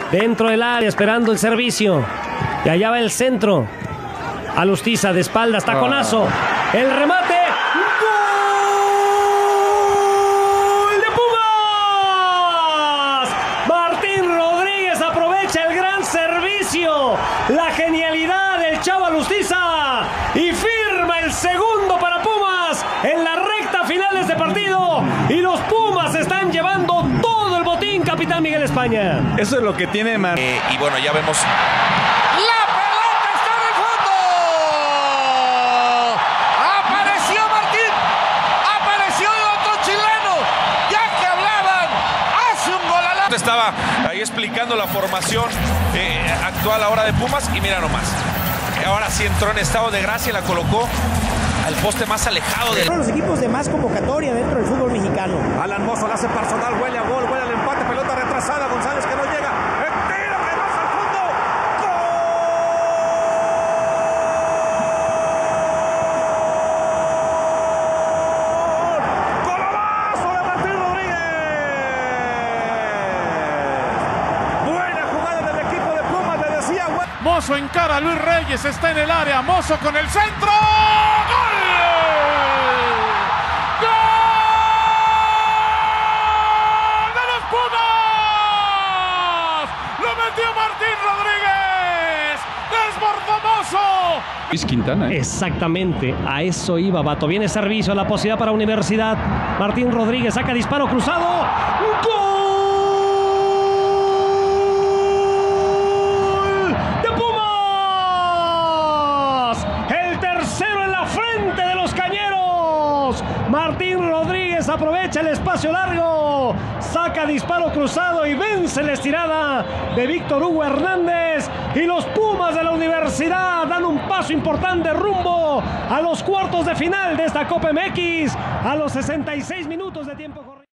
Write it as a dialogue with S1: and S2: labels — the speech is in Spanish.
S1: dentro del área esperando el servicio. Y allá va el centro. Alustiza de espaldas, taconazo. El remate. ¡Gol de Pumas! Martín Rodríguez aprovecha el gran servicio, la genialidad del chavo Alustiza y firma el segundo para Pumas en la recta final de este partido. Y los Pumas están llevando todo el botín, capitán Miguel España.
S2: Eso es lo que tiene
S3: y bueno, ya vemos. Estaba ahí explicando la formación actual ahora de Pumas y mira nomás. Ahora sí entró en estado de gracia y la colocó al poste más alejado de
S4: los equipos de más convocatoria dentro del fútbol mexicano.
S5: Alan Mozo la hace personal, huele a gol, huele al empate, pelota retrasada, González que no llega. El tiro que pasa al fondo. ¡Gol! ¡Golazo de Martín Rodríguez! Buena jugada del equipo de Pumas, le decía.
S6: Mozo encara a Luis Reyes, está en el área, Mozo con el centro. ¡Gol! Martín Rodríguez, desbordó Mozo.
S2: Luis Quintana.
S1: Exactamente, a eso iba, Bato. Viene servicio a la posibilidad para Universidad. Martín Rodríguez saca disparo cruzado. ¡Gol de Pumas! El tercero en la frente de los cañeros. Martín Rodríguez aprovecha el espacio largo, saca disparo cruzado y vence la estirada de Víctor Hugo Hernández. Y los Pumas de la Universidad dan un paso importante rumbo a los cuartos de final de esta Copa MX a los 66 minutos de tiempo corrido.